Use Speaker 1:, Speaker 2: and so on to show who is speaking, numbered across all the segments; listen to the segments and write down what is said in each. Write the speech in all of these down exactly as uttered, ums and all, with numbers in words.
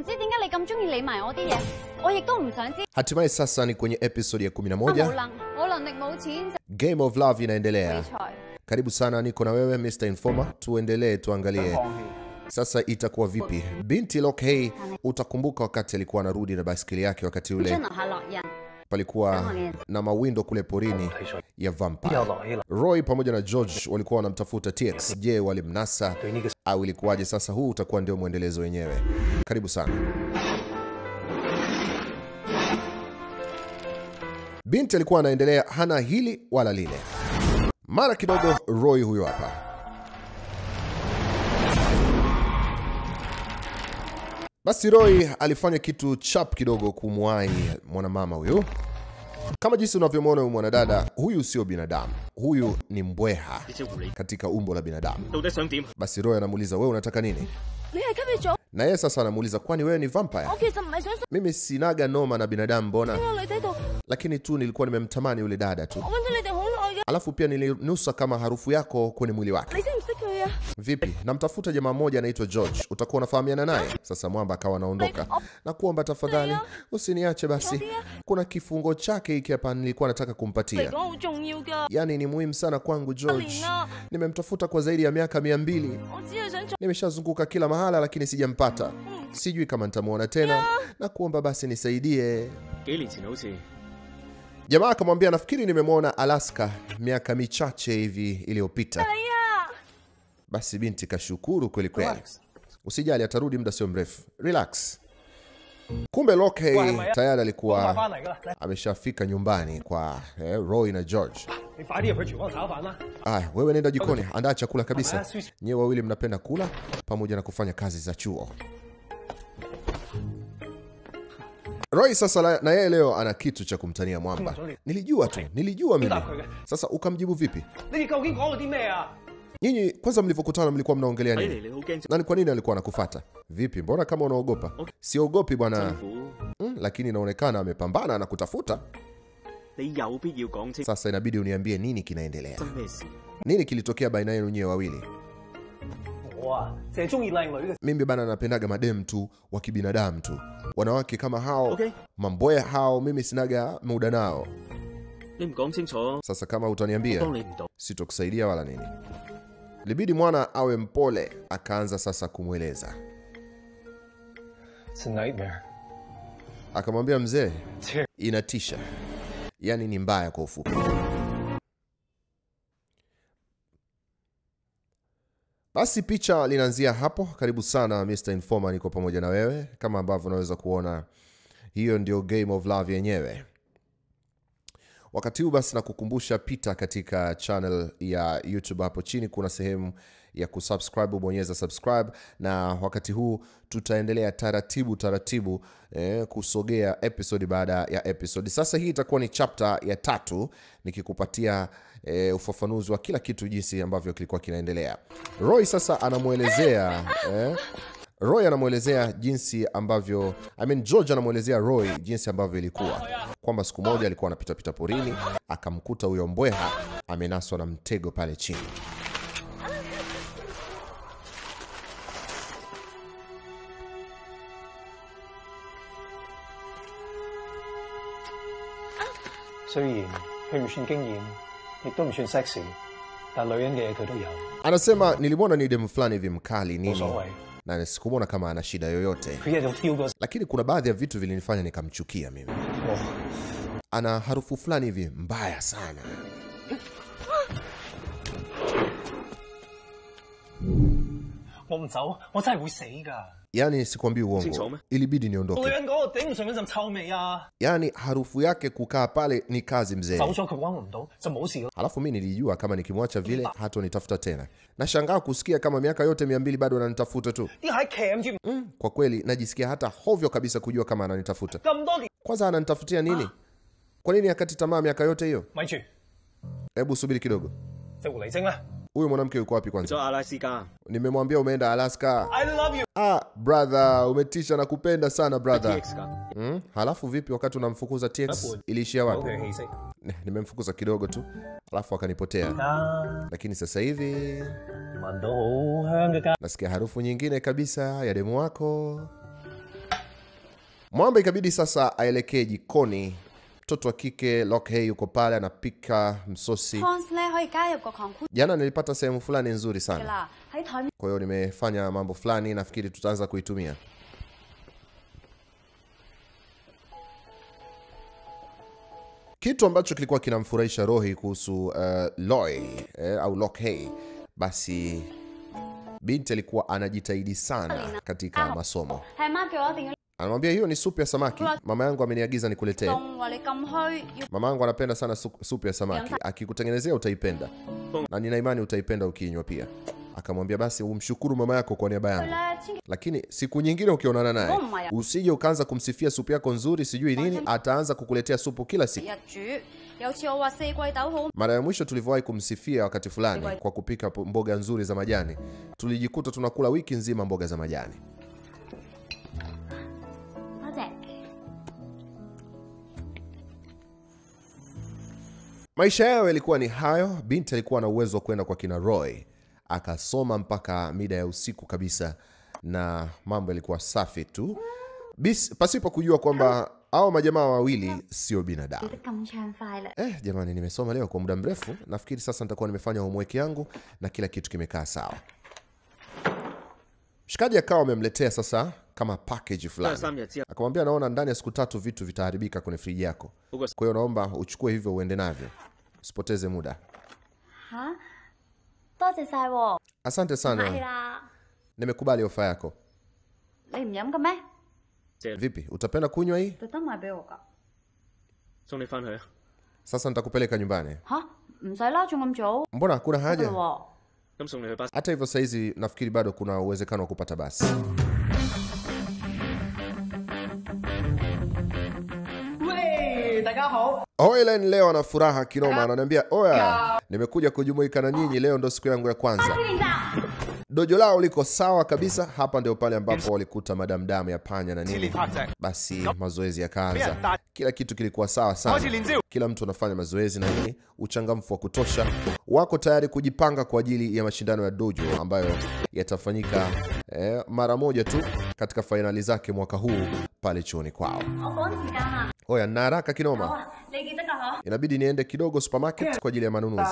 Speaker 1: Hatimaye sasa ni kwenye episode ya kumi na moja. Game of Love inaendelea. Karibu sana, niko na wewe Mister Informer. Tuendelee tuangalie sasa itakuwa vipi. Binti Lokhay, utakumbuka wakati alikuwa anarudi na baiskeli yake wakati ule palikuwa na mawindo kule porini ya vampire. Roy pamoja na George walikuwa wanamtafuta T X. Je, walimnasa au ilikuwaje? Sasa huu utakuwa ndio muendelezo wenyewe. Karibu sana. Binti alikuwa anaendelea, hana hili wala lile. Mara kidogo Roy huyo hapa. Basi Roy alifanya kitu chap kidogo kumwahi mwanamama huyu. Kama jinsi unavyomwona huyu mwanadada, huyu sio binadamu. Huyu ni mbweha katika umbo la binadamu. Basi Roy anamuuliza, wewe unataka nini? Na yeye sasa anamuuliza, kwani wewe ni vampire? Mimi sinaga noma na binadamu mbona? Lakini tu nilikuwa nimemtamani yule dada tu. Alafu pia nilinusa kama harufu yako kwenye mwili wake. Vipi? Namtafuta jamaa mmoja anaitwa George. Utakuwa unafahamiana naye? Sasa mwamba akawa anaondoka. Na kuomba tafadhali usiniache basi. Kuna kifungo chake hiki hapa nilikuwa nataka kumpatia. Yaani ni muhimu sana kwangu George. Nimemtafuta kwa zaidi ya miaka mia mbili. Nimeshazunguka kila mahala lakini sijampata. Sijui kama nitamuona tena. Na kuomba basi nisaidie. Jamaa akamwambia, nafikiri nimemwona Alaska miaka michache hivi iliyopita. Basi binti kashukuru kweli kweli. Usijali, atarudi muda sio mrefu. Relax. Kumbe Lokhay tayari alikuwa ameshafika nyumbani kwa eh, Roy na George. Ah, wewe nenda jikoni, andaa chakula kabisa. Nyewe wawili mnapenda kula pamoja na kufanya kazi za chuo. Roy sasa na yeye leo ana kitu cha kumtania mwamba. Nilijua tu, nilijua mimi. Sasa ukamjibu vipi? Nyinyi kwanza mlivyokutana mlikuwa mnaongelea nini? Na ni kwa nini alikuwa anakufuata? Vipi, mbona kama unaogopa? Siogopi bwana. Hmm, lakini inaonekana amepambana na kutafuta. Sasa inabidi uniambie nini kinaendelea. Nini kilitokea baina yenu nyewe wawili? Mimi bana napendaga madem tu wa kibinadamu tu. Wanawake kama hao, okay, mamboya hao mimi sinaga muda nao. Sasa kama utaniambia sitokusaidia wala nini. Libidi mwana awe mpole, akaanza sasa kumweleza. Akamwambia mzee, inatisha. Yaani ni mbaya kwa ufupi. Basi picha linaanzia hapo. Karibu sana Mister Informer, niko pamoja na wewe. Kama ambavyo unaweza kuona, hiyo ndio Game of Love yenyewe. Wakati huu basi nakukumbusha, pita katika channel ya YouTube hapo chini, kuna sehemu ya kusubscribe, bonyeza subscribe. Na wakati huu tutaendelea taratibu taratibu eh, kusogea episode baada ya episode. Sasa hii itakuwa ni chapter ya tatu, nikikupatia eh, ufafanuzi wa kila kitu jinsi ambavyo kilikuwa kinaendelea. Roy sasa anamuelezea eh, Roy anamuelezea jinsi ambavyo, I mean George anamuelezea Roy jinsi ambavyo ilikuwa. Kwamba siku moja alikuwa anapita pita porini, akamkuta huyo mbweha amenaswa na mtego pale chini. Anasema nilimwona ni demu fulani hivi mkali nini, na sikumwona kama ana shida yoyote. Lakini kuna baadhi ya vitu vilinifanya nikamchukia mimi. Ana harufu fulani hivi mbaya sana. Yaani sikwambii uongo, ilibidi niondoke. Yaani harufu yake kukaa pale ni kazi mzee. Alafu mimi nilijua kama nikimwacha vile hata nitafuta tena. Nashangaa kusikia kama miaka yote mia mbili bado ananitafuta tu. Mm, kwa kweli najisikia hata hovyo kabisa kujua kama ananitafuta. Kwanza ananitafutia nini? Kwa nini akati tamaa miaka yote hiyo? Hebu subiri kidogo. Huyu mwanamke yuko wapi kwanza? Nimemwambia umeenda Alaska.
Speaker 2: I love you.
Speaker 1: Ah, brother, umetisha na kupenda sana brother. Hmm? Halafu vipi wakati unamfukuza T X iliishia wapi? Nimemfukuza kidogo tu, halafu akanipotea. Lakini sasa hivi nasikia harufu nyingine kabisa ya demu wako. Mwamba ikabidi sasa aelekee jikoni. Mtoto wa kike Lokhei yuko pale anapika msosi. Jana nilipata sehemu fulani nzuri sana, kwa hiyo nimefanya mambo fulani, nafikiri tutaanza kuitumia. Kitu ambacho kilikuwa kinamfurahisha Rohi kuhusu uh, Loi eh, au Lokhei, basi binti alikuwa anajitahidi sana katika masomo. Anamwambia hiyo ni supu ya samaki, mama yangu ameniagiza nikuletee. Mama yangu anapenda sana supu ya samaki, akikutengenezea utaipenda, na nina imani utaipenda ukinywa pia. Akamwambia basi umshukuru mama yako kwa niaba yangu, lakini siku nyingine ukionana naye usije ukaanza kumsifia supu yako nzuri sijui nini, ataanza kukuletea supu kila siku. Mara ya mwisho tulivyowahi kumsifia wakati fulani kwa kupika mboga nzuri za majani, tulijikuta tunakula wiki nzima mboga za majani. Maisha yao yalikuwa ni hayo. Binti alikuwa na uwezo wa kwenda kwa kina Roy akasoma mpaka mida ya usiku kabisa, na mambo yalikuwa safi tu, bis pasipo kujua kwamba hao majamaa wawili sio binadamu. Eh, jamani, nimesoma leo kwa muda mrefu. Nafikiri sasa nitakuwa nimefanya homework yangu na kila kitu kimekaa sawa. Mshikaji akawa amemletea sasa kama package fulani. Akamwambia naona ndani ya siku tatu vitu vitaharibika kwenye friji yako, kwa hiyo naomba uchukue hivyo uende navyo, usipoteze muda. Ha? Asante sana. Nimekubali ofa yako. Vipi, utapenda kunywa hii? Sasa nitakupeleka nyumbani. Mbona hakuna haja? Hata hivyo saizi nafikiri bado kuna uwezekano wa kupata basi. Oilen leo ana furaha kinoma, ananiambia oya, nimekuja kujumuika na nyinyi leo, ndo siku yangu ya kwanza. Dojo lao liko sawa kabisa. Hapa ndio pale ambapo walikuta madam damu ya panya na nini. Basi mazoezi yakaanza. Kila kitu kilikuwa sawa sana. Kila mtu anafanya mazoezi na nini, uchangamfu wa kutosha. Wako tayari kujipanga kwa ajili ya mashindano ya dojo ambayo yatafanyika eh, mara moja tu katika finali zake mwaka huu pale chuoni kwao. Oya, na haraka kinoma. Inabidi niende kidogo supermarket kwa ajili ya manunuzi.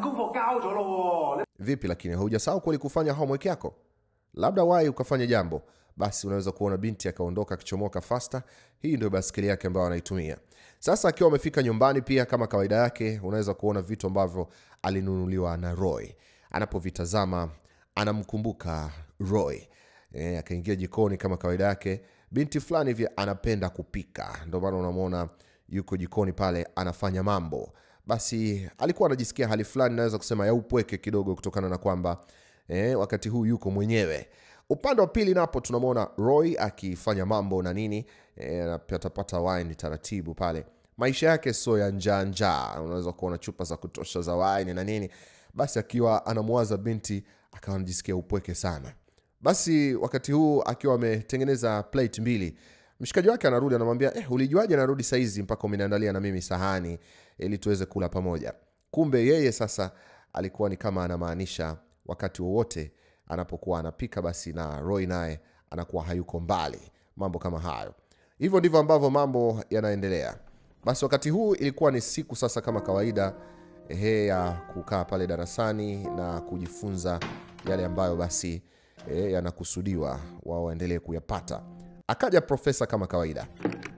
Speaker 1: Vipi lakini hujasahau kweli kufanya homework yako? Labda wahi ukafanya jambo. Basi unaweza kuona binti akaondoka akichomoka faster. Hii ndio basikeli yake ambayo anaitumia. Sasa akiwa amefika nyumbani pia kama kawaida yake, unaweza kuona vitu ambavyo alinunuliwa na Roy. Anapovitazama anamkumbuka Roy. Eh, akaingia jikoni kama kawaida yake. Binti fulani hivi anapenda kupika, ndio maana unamwona yuko jikoni pale anafanya mambo. Basi alikuwa anajisikia hali fulani, naweza kusema ya upweke kidogo, kutokana na kwamba eh, wakati huu yuko mwenyewe. Upande wa pili napo tunamwona Roy akifanya mambo na nini, eh, anapata wine taratibu pale. Maisha yake sio ya njaa njaa, unaweza kuona chupa za kutosha za wine na nini. Basi akiwa anamwaza binti akawa anajisikia upweke sana. Basi wakati huu akiwa ametengeneza plate mbili, mshikaji wake anarudi anamwambia, "Eh, ulijuaje narudi saizi mpaka umeniandalia na mimi sahani ili tuweze kula pamoja?" Kumbe yeye sasa alikuwa ni kama anamaanisha wakati wowote anapokuwa anapika basi na Roy naye anakuwa hayuko mbali. Mambo kama hayo. Hivyo ndivyo ambavyo mambo yanaendelea. Basi wakati huu ilikuwa ni siku sasa kama kawaida ehe ya kukaa pale darasani na kujifunza yale ambayo basi eh, yanakusudiwa wao waendelee kuyapata. Akaja profesa kama kawaida.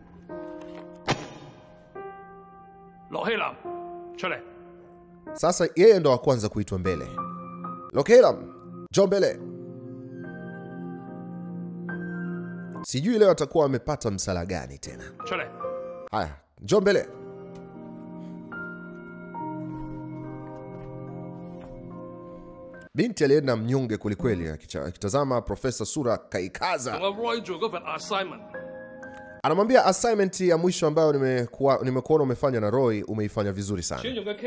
Speaker 1: Lokheilam, chole. Sasa yeye ndo wa kwanza kuitwa mbele. Lokheilam, njoo mbele. Sijui leo atakuwa amepata msala gani tena. Chole. Haya, njoo mbele. Binti alienda mnyonge kulikweli, akitazama profesa sura kaikaza. Anamwambia assignment ya mwisho ambayo nimekuwa nimekuona umefanya na Roy umeifanya vizuri sana.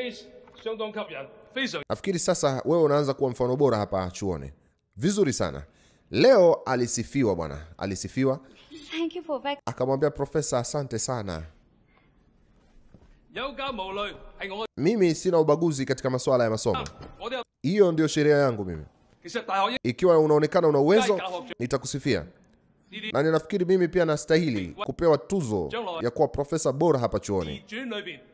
Speaker 1: Nafikiri sasa wewe unaanza kuwa mfano bora hapa chuoni. Vizuri sana. Leo alisifiwa bwana, alisifiwa. Akamwambia profesa asante sana. Mimi sina ubaguzi katika masuala ya masomo. Hiyo ndio sheria yangu mimi. Ikiwa unaonekana una uwezo, nitakusifia. na ninafikiri mimi pia nastahili kupewa tuzo ya kuwa profesa bora hapa chuoni.